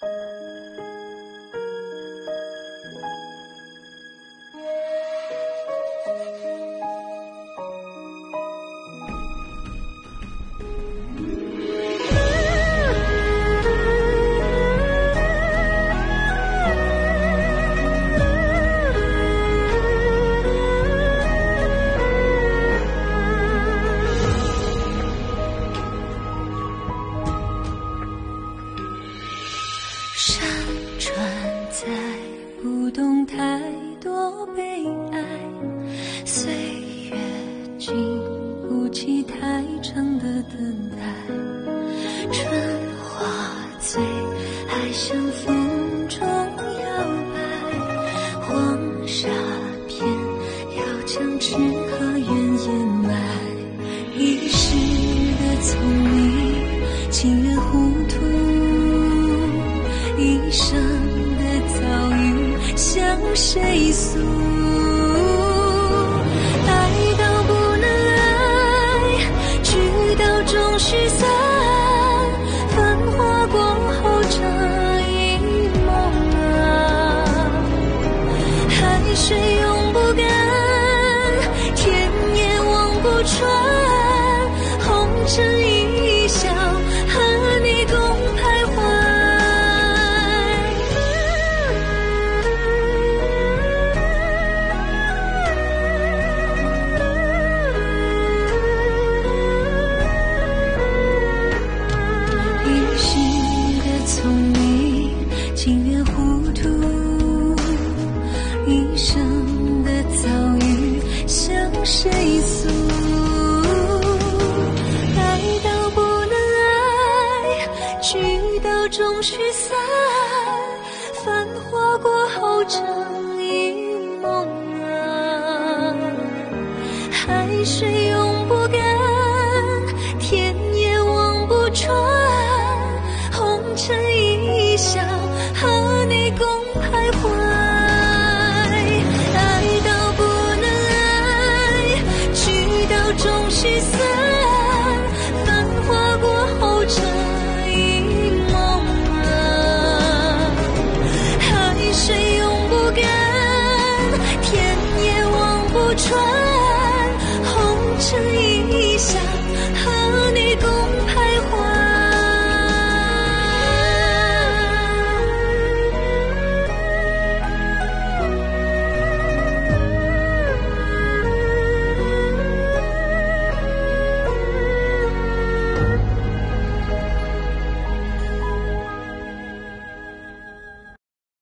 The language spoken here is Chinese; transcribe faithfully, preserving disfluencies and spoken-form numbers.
山川在不懂太多悲哀，岁月经不起太长的等待，春花醉，还像风中摇摆，黄沙片要将痴和怨掩埋，一时的聪明，情愿糊涂，一生的遭遇向谁诉？爱到不能爱，聚到终须散，繁华过后这一梦啊，海水永不干，天也望不穿，红尘一笑，和你共徘徊。情愿糊涂，一生的遭遇向谁诉？爱到不能爱，聚到终须散，繁华过后这一梦啊，海水永不干，天也望不穿，红尘一笑。